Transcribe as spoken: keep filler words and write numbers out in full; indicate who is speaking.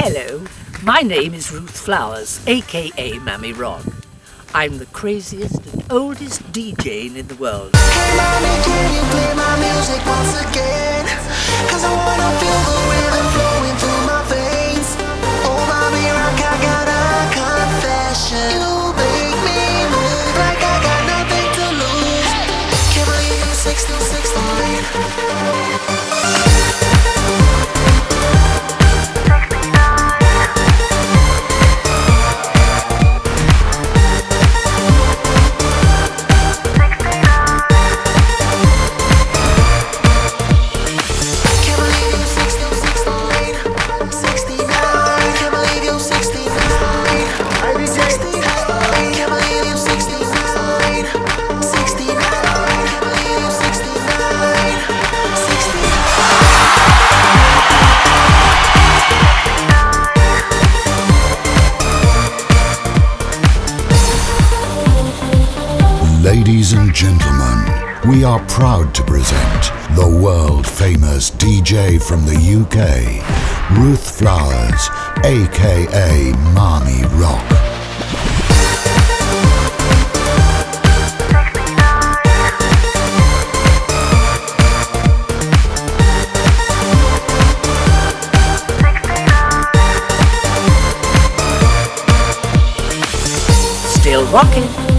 Speaker 1: Hello, my name is Ruth Flowers, aka Mamy Rock. I'm the craziest and oldest D J in the world.
Speaker 2: Hey mommy, can you play my music once again? Cause I wanna feel the rhythm flowing through my veins. Oh mommy rock, I got a confession. You make me move like I got nothing to lose. Can't believe you sixteen, sixteen.
Speaker 3: Ladies and gentlemen, we are proud to present the world-famous D J from the U K, Ruth Flowers, aka Mamy Rock.
Speaker 1: Still rocking.